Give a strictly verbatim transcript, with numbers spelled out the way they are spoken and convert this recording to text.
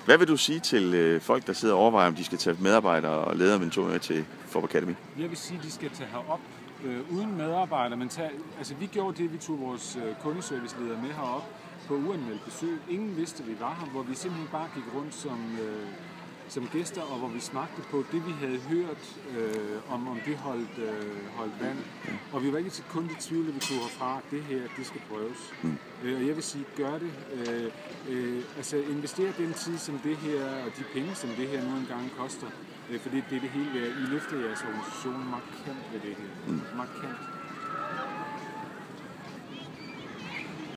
Hvad vil du sige til øh, folk, der sidder og overvejer, om de skal tage medarbejdere og ledermentorer med til Fårup Academy? Jeg vil sige, at de skal tage herop øh, uden medarbejdere, men tage, altså vi gjorde det, vi tog vores øh, kundeserviceleder med herop på uanmeldt besøg. Ingen vidste, vi var her, hvor vi simpelthen bare gik rundt som, øh, som gæster, og hvor vi smagte på det, vi havde hørt øh, om, om det holdt, øh, holdt vand. Og vi var ikke til kun i tvivl, at vi tog herfra, at det her, det skal prøves. Mm. Øh, og jeg vil sige, gør det. Øh, øh, altså investere den tid, som det her, og de penge, som det her nu engang koster. Øh, fordi det er det hele værd. I løfter jeres organisation markant ved det her. Mm. Markant.